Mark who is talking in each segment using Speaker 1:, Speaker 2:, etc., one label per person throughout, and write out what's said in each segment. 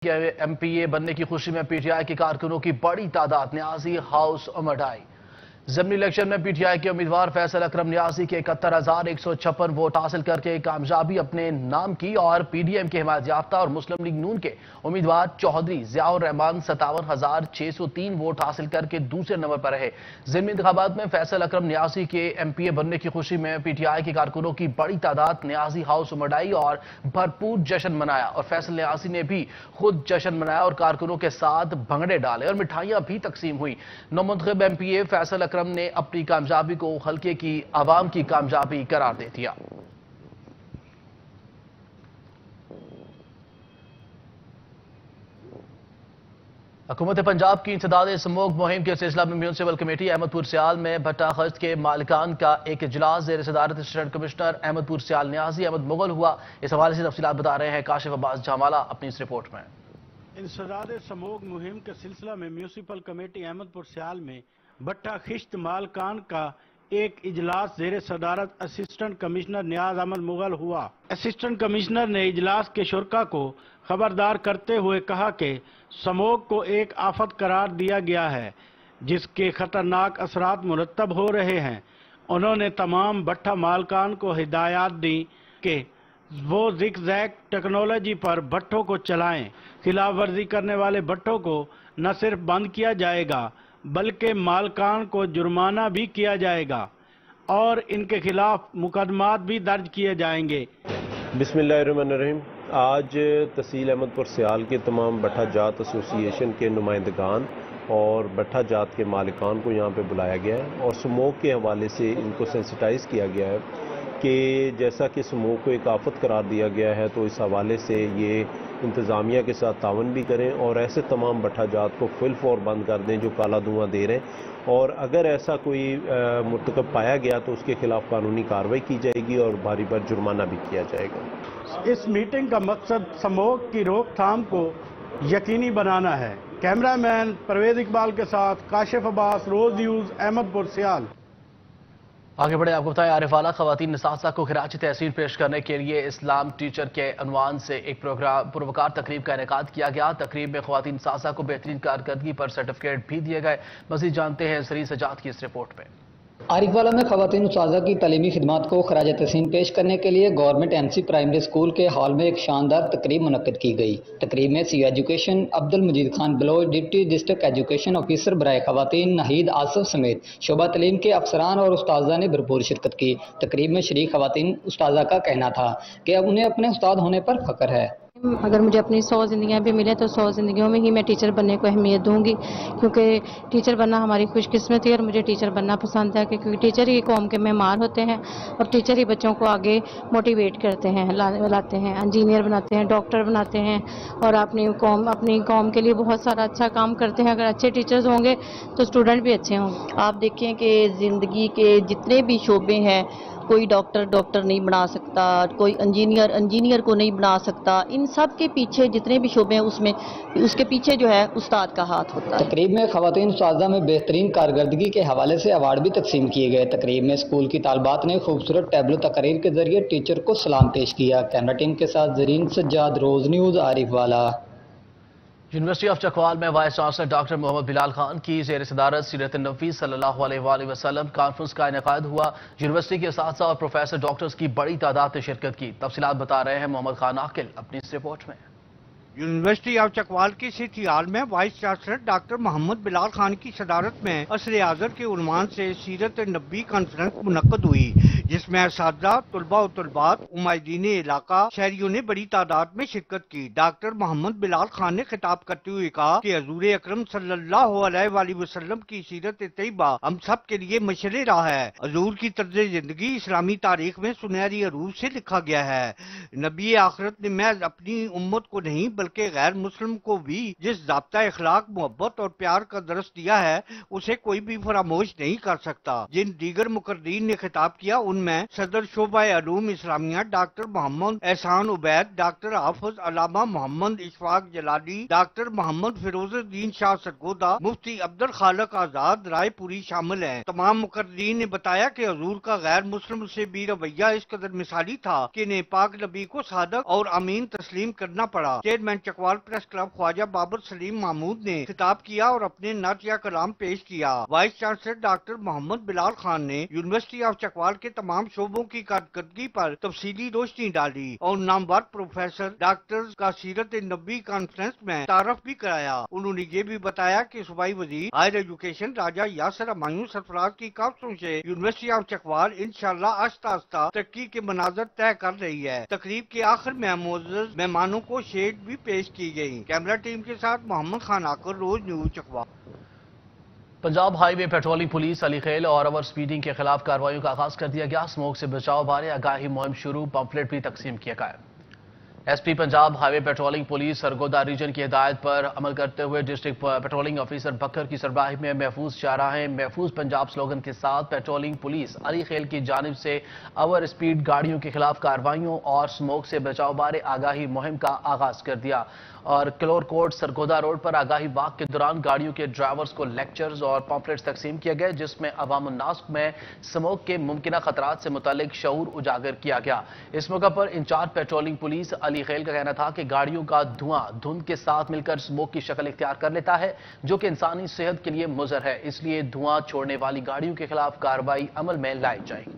Speaker 1: MPA बनने की खुशी में PTI के कारकुनों की बड़ी तादाद न्याजी हाउस उमड़ आई। ज़िमनी इलेक्शन में PTI के उम्मीदवार फैसल अकरम न्याजी के 71,156 वोट हासिल करके कामयाबी अपने नाम की और PDM के हिमायत याफ्ता और मुस्लिम लीग नून के उम्मीदवार चौधरी ज़ियाउर रहमान 57,603 वोट हासिल करके दूसरे नंबर पर रहे। ज़िमनी इंतखाबात में फैसल अकरम न्याजी के MPA बनने की खुशी में PTI के कारकुनों की बड़ी तादाद न्याजी हाउस उमड़ आई और भरपूर जश्न मनाया और फैसल न्याजी ने भी खुद जश्न मनाया और कारकुनों के साथ भंगड़े डाले और मिठाइयां भी तकसीम हुई। नौमुंतखब MPA फैसल अकरम ने अपनी कामयाबी को हल्के की आवाम की कामयाबी करार दे दिया। हुकूमत पंजाब की इंसदाद स्मोक मुहिम के सिलसिला में म्यूनसिपल कमेटी अहमदपुर सियाल में भट्टा खश्त के मालिकान का एक इजलास ज़ेर सदारत असिस्टेंट कमिश्नर अहमदपुर सियाल न्याजी अहमद मुगल हुआ। इस हवाले से तफसीलात बता रहे हैं काशिफ अब्बास जामाला अपनी इस रिपोर्ट में।
Speaker 2: इंसदाद स्मोक मुहिम के सिलसिला में म्यूनसिपल कमेटी अहमदपुर सियाल में भट्टा खश्त मालिकान का एक इजलास ज़ेर सदारत असिस्टेंट कमिश्नर नियाज अहमद मुगल हुआ। असिस्टेंट कमिश्नर ने इजलास के शुरका को खबरदार करते हुए कहा कि स्मोक को एक आफत करार दिया गया है जिसके खतरनाक असरात मुरतब हो रहे हैं। उन्होंने तमाम भट्टा मालिकान को हिदायत दी कि वो ज़िग-ज़ैग टेक्नोलॉजी पर भट्टों को चलाएं। खिलाफ वर्जी करने वाले भट्टों को न सिर्फ बंद किया जाएगा बल्कि मालिकान को जुर्माना भी किया जाएगा और इनके खिलाफ मुकदमात भी दर्ज किए जाएंगे।
Speaker 3: बिस्मिल्लाहिर्रहमानिर्रहीम। आज तहसील अहमदपुर सियाल के तमाम भट्टा जात एसोसिएशन के नुमाइंदगान और भट्टा जात के मालिकान को यहाँ पे बुलाया गया है और स्मोक के हवाले से इनको सेंसिटाइज किया गया है कि जैसा कि स्मोक को एक आफत करार दिया गया है तो इस हवाले से ये इंतज़ामिया के साथ तावन भी करें और ऐसे तमाम भट्टा जात को फिल फौर बंद कर दें जो काला धुआं दे रहे हैं और अगर ऐसा कोई मुर्तकब पाया गया तो उसके खिलाफ कानूनी कार्रवाई की जाएगी और भारी पर जुर्माना भी किया जाएगा।
Speaker 2: इस मीटिंग का मकसद स्मोक की रोकथाम को यकीनी बनाना है। कैमरामैन परवेज इकबाल के साथ काशिफ अब्बास, रोज न्यूज़, अहमदपुर सियाल।
Speaker 1: आगे बढ़े आपको बताएं, आरिफ आला खवातीन निसासा को खिराज तहसीन पेश करने के लिए इस्लाम टीचर के अनवान से एक पुरवकार तकरीब का इनेकाद किया गया। तकरीब में खवातीन निसासा को बेहतरीन कारकर्दगी पर सर्टिफिकेट भी दिए गए। मजीद जानते हैं सरी सजाद की इस रिपोर्ट में।
Speaker 4: आरिफवाला में खवातीन उस्ताज़ा की तालीमी खिदमात को खराज तहसीन पेश करने के लिए गवर्नमेंट MC प्राइमरी स्कूल के हॉल में एक शानदार तकरीब मुनक्किद की गई। तकरीब में CEO education Abdul Majeed Khan Baloch, deputy district education officer बराए खवातीन नाहिद आसफ समेत शोबा तालीम के अफसरान और उस्ताज़ा ने भरपूर शिरकत की। तकरीब में शरीक खवातीन उस्ताज़ा का कहना था कि अब उन्हें अपने उस्ताद होने पर फख्र है।
Speaker 5: अगर मुझे अपनी 100 ज़िंदगियाँ भी मिले तो 100 ज़िंदगियों में ही मैं टीचर बनने को अहमियत दूंगी क्योंकि टीचर बनना हमारी खुशकिस्मती है और मुझे टीचर बनना पसंद है क्योंकि टीचर ही कौम के मेहमान होते हैं और टीचर ही बच्चों को आगे मोटिवेट करते हैं, लाते हैं, इंजीनियर बनाते हैं, डॉक्टर बनाते हैं और अपनी कौम के लिए बहुत सारा अच्छा काम करते हैं। अगर अच्छे टीचर्स होंगे तो स्टूडेंट भी अच्छे होंगे।
Speaker 6: आप देखें कि ज़िंदगी के जितने भी शोबे हैं, कोई डॉक्टर नहीं बना सकता, कोई इंजीनियर को नहीं बना सकता। इन सब के पीछे जितने भी शोबे हैं उसमें उसके पीछे जो है उस्ताद का हाथ होता है।
Speaker 4: तकरीब में खवातीन उस्ताज़ा में बेहतरीन कारकर्दगी के हवाले से अवार्ड भी तकसीम किए गए। तकरीब में स्कूल की तालबात ने खूबसूरत टैबलो तकरीर के जरिए टीचर को सलाम पेश किया। कैमरा टीम के साथ Zareen Sajjad, Roze News, Arifwala.
Speaker 1: University of Chakwal में vice chancellor doctor Muhammad Bilal Khan की ज़ेर सदारत सीरत नबी सल्लल्लाहु अलैहि वसल्लम कॉन्फ्रेंस का इनेकाद हुआ। यूनिवर्सिटी के असातिज़ा और प्रोफेसर डॉक्टर्स की बड़ी तादाद ने शिरकत की। तफसीलात बता रहे हैं मोहम्मद खान आकिल अपनी इस रिपोर्ट में।
Speaker 7: यूनिवर्सिटी ऑफ चकवाल के सिटी हॉल में vice chancellor doctor Muhammad Bilal Khan की सदारत में असर आज़र के उन्वान से सीरत नबी कॉन्फ्रेंस मुनक्कद हुई जिसमें असातिज़ा, तुलबा और तुलबात, उमायदीन इलाका, शहरियों ने बड़ी तादाद में शिरकत की। डॉक्टर मोहम्मद बिलाल खान ने खिताब करते हुए कहा कि हजूर अकरम सल्लल्लाहु अलैहि वसल्लम की सीरत तैयबा हम सब के लिए मशरे राह है। हजूर की तर्ज जिंदगी इस्लामी तारीख में सुनहरी अरूज से लिखा गया है। नबी आखिरत ने महज अपनी उम्मत को नहीं बल्कि गैर मुस्लिम को भी जिस ज़ाब्ता इखलाक, मोहब्बत और प्यार का दर्स दिया है उसे कोई भी फरामोश नहीं कर सकता। जिन दीगर मुकर्रीन ने खिताब किया उनमें सदर शोबा उलूम इस्लामिया doctor Muhammad Ehsan Ubaid, doctor Hafiz Allama Muhammad Ishfaq Jalali, doctor Muhammad Firozuddin Shah Sargodha, Mufti Abdul Khaliq Azad Raipuri शामिल हैं। तमाम मुकर्रीन ने बताया कि हजूर का गैर मुस्लिम से भी रवैया इस कदर मिसाली था कि इन्हें पाक नबी को सादक और अमीन तस्लीम करना पड़ा। Chairman chairman Chakwal press club Khawaja Babar Saleem Mahmood ने खिताब किया और अपने नत या कलाम पेश किया। Vice chancellor doctor Muhammad Bilal Khan ने यूनिवर्सिटी ऑफ चकवाल के तमाम शोबों की कारकर्दगी पर तफसीली रोशनी डाली और नामवर प्रोफेसर डॉक्टर का सीरत नबी कॉन्फ्रेंस में तारफ भी कराया। उन्होंने ये भी बताया कि सूबाई वजीर हायर एजुकेशन राजा यासर हमायूं सरफराज की काउंसिल से यूनिवर्सिटी ऑफ चकवाल इंशाअल्लाह आस्ता आस्ता तरक्की के मनाजर तय कर रही है। तकरीब के आखिर में मौजूद मेहमानों को शेड भी पेश की गई। कैमरा टीम के साथ मोहम्मद खान आकर, Roze News Chakwal.
Speaker 1: Punjab highway patrolling police Ali Khel और ओवर स्पीडिंग के खिलाफ कार्रवाई का आगाज कर दिया गया। स्मोक से बचाव बारे आगाही मुहिम शुरू, पंफलेट भी तकसीम किया गया। SP Punjab highway patrolling police Sargodha region की हिदायत पर अमल करते हुए डिस्ट्रिक्ट पेट्रोलिंग ऑफिसर बकर की सरबराही में महफूज शाहराहें महफूज पंजाब स्लोगन के साथ पेट्रोलिंग पुलिस अली खेल की जानिब से ओवर स्पीड गाड़ियों के खिलाफ कार्रवाइयों और स्मोक से बचाव बारे आगाही मुहिम का आगाज कर दिया। और क्लोर कोट सरगोदा रोड पर आगाही वाक के दौरान गाड़ियों के ड्राइवर्स को लेक्चर्स और पॉम्पलेट्स तकसीम किए गए, जिसमें अवामुन्नास में स्मोक के मुमकिन खतरात से मुतालिक शऊर उजागर किया गया। इस मौके पर इंचार्ज पेट्रोलिंग पुलिस अली खेल का कहना था कि गाड़ियों का धुआं धुंध के साथ मिलकर स्मोक की शक्ल इख्तियार कर लेता है, जो कि इंसानी सेहत के लिए मुज़र है। इसलिए धुआं छोड़ने वाली गाड़ियों के खिलाफ कार्रवाई अमल में लाई जाएगी।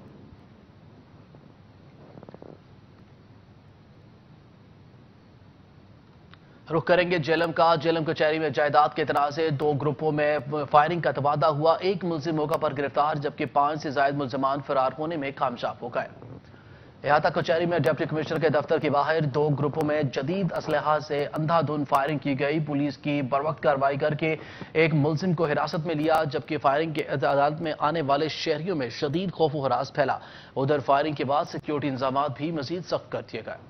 Speaker 1: रुख करेंगे जेलम का। जेलम कचहरी में जायदाद के तनाज़े, दो ग्रुपों में फायरिंग का तबादला हुआ। एक मुलजिम मौका पर गिरफ्तार जबकि 5 से ज्यादा मुलजमान फरार होने में कामयाब हो गए। इहाता कचहरी में डिप्टी कमिश्नर के दफ्तर के बाहर दो ग्रुपों में जदीद असलहा से अंधाधुंध फायरिंग की गई। पुलिस की बरवक्त कार्रवाई करके एक मुलजिम को हिरासत में लिया, जबकि फायरिंग के अदालत में आने वाले शहरियों में शदीद खौफ व हरास फैला। उधर फायरिंग के बाद सिक्योरिटी इंतजाम भी मजीद सख्त कर दिए गए।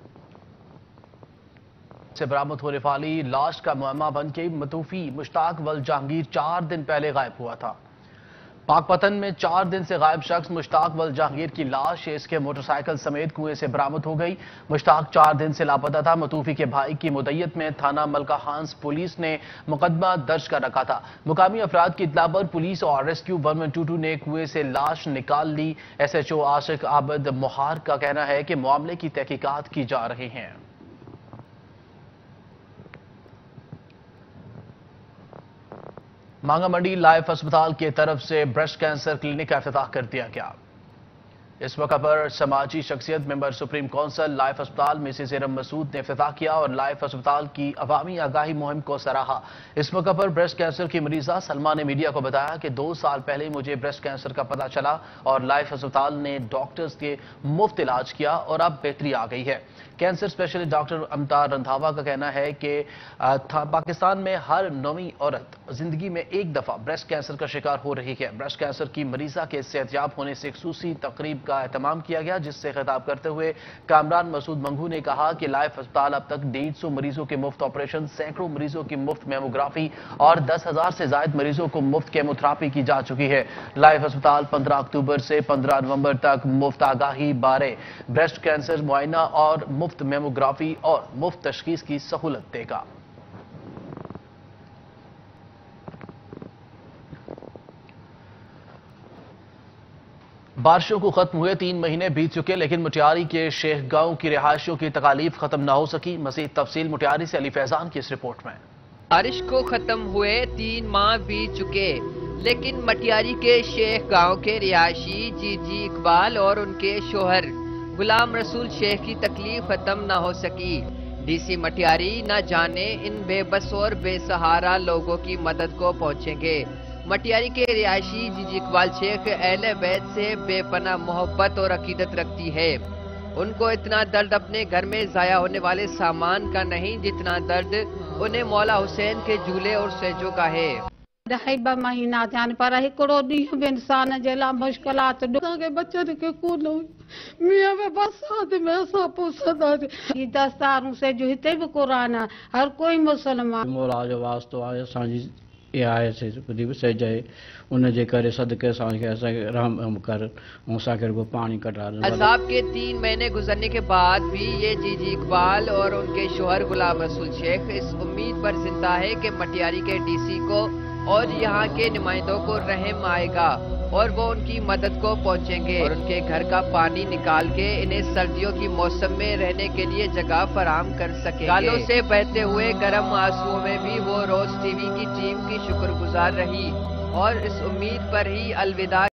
Speaker 1: से बरामद होने वाली लाश का मुअम्मा बन के मतूफी मुश्ताक वल जहांगीर 4 दिन पहले गायब हुआ था। पाकपतन में 4 दिन से गायब शख्स मुश्ताक वल जहांगीर की लाश इसके मोटरसाइकिल समेत कुएं से बरामद हो गई। मुश्ताक 4 दिन से लापता था। मतूफी के भाई की मुद्दत में थाना मलका हांस पुलिस ने मुकदमा दर्ज कर रखा था। मुकामी अफराद की इत्तला पर पुलिस और रेस्क्यू 1122 ने कुएं से लाश निकाल ली। SHO आशिक आबिद मोहार का कहना है कि मामले की तहकीकात की जा रही हैं। मांगा मंडी लाइफ अस्पताल की तरफ से ब्रेस्ट कैंसर क्लिनिक का इफ्तिताह कर दिया गया। इस मौके पर समाजी शख्सियत मेंबर सुप्रीम काउंसिल लाइफ अस्पताल मिसेस इरम मसूद ने इफ्तिताह किया और लाइफ अस्पताल की अवामी आगाही मुहिम को सराहा। इस मौके पर ब्रेस्ट कैंसर की मरीजा सलमा ने मीडिया को बताया कि 2 साल पहले मुझे ब्रेस्ट कैंसर का पता चला और लाइफ अस्पताल ने डॉक्टर्स के मुफ्त इलाज किया और अब बेहतरी आ गई है। Cancer specialist doctor Amta Randhawa का कहना है कि पाकिस्तान में हर 9वीं औरत जिंदगी में एक दफा ब्रेस्ट कैंसर का शिकार हो रही है। ब्रेस्ट कैंसर की मरीजा के सेहतयाब होने से एक खूसूसी तकरीब का एहतमाम किया गया, जिससे खिताब करते हुए कामरान मसूद मंगू ने कहा कि लाइफ अस्पताल अब तक 150 मरीजों के मुफ्त ऑपरेशन, सैकड़ों मरीजों की मुफ्त मेमोग्राफी और 10,000 से ज्यादा मरीजों को मुफ्त केमोथेरेपी की जा चुकी है। लाइफ अस्पताल 15 अक्टूबर से 15 नवंबर तक मुफ्त आगाही बारे ब्रेस्ट कैंसर मुआयना और मुफ्त मेमोग्राफी और मुफ्त तशखीस की सहूलत देगा। बारिशों को खत्म हुए 3 महीने बीत चुके, लेकिन मुटियारी के शेख गांव की रिहायशियों की तकालीफ खत्म न हो सकी। मजीद तफसील मुटियारी से अली फैजान की इस रिपोर्ट में।
Speaker 8: बारिश को खत्म हुए 3 माह बीत चुके, लेकिन मटियारी के शेख गांव के रिहायशी जीजी इकबाल और उनके शोहर गुलाम रसूल शेख की तकलीफ खत्म न हो सकी। डीसी मटियारी न जाने इन बेबस और बेसहारा लोगों की मदद को पहुंचेंगे। मटियारी के रिहायशी जीजी इकबाल शेख अहले बैत से बेपनाह मोहब्बत और अकीदत रखती है। उनको इतना दर्द अपने घर में जाया होने वाले सामान का नहीं, जितना दर्द उन्हें मौला हुसैन के झूले और सेजों का है।
Speaker 9: 2 महीना थियनि पर हिकिड़ो ॾींहुं बि इंसान जे लाइ मुश्किलात असांखे बचनि खे कोन हुई। मींहं में बरसात में असां पुछंदासीं दस्तारूं सेजूं हिते बि क़ुरान आहे, हर कोई मुसलमान
Speaker 10: मौला जो वास्तो आहे। असांजी इहा आहे सेज आहे, उनजे करे सदके असांखे रहम कर ऐं असांखे रुगो पानी कढा।
Speaker 8: अज़ाब के 3 महीने गुजरने के बाद भी ये जीजी इकबाल और उनके शोहर गुलाम रसूल शेख इस उम्मीद पर जिंदा है कि मटियारी के डीसी को اور یہاں کے نمائندوں کو رحم آئے گا اور وہ ان کی مدد کو پہنچیں گے اور ان کے گھر کا پانی نکال کے انہیں سردیوں کی موسم میں رہنے کے لیے جگہ فراہم کر سکیں گے۔ گالوں سے بہتے ہوئے گرم آنسوؤں میں بھی وہ روز ٹی وی کی ٹیم کی شکر گزار رہی اور اس امید پر ہی الوداع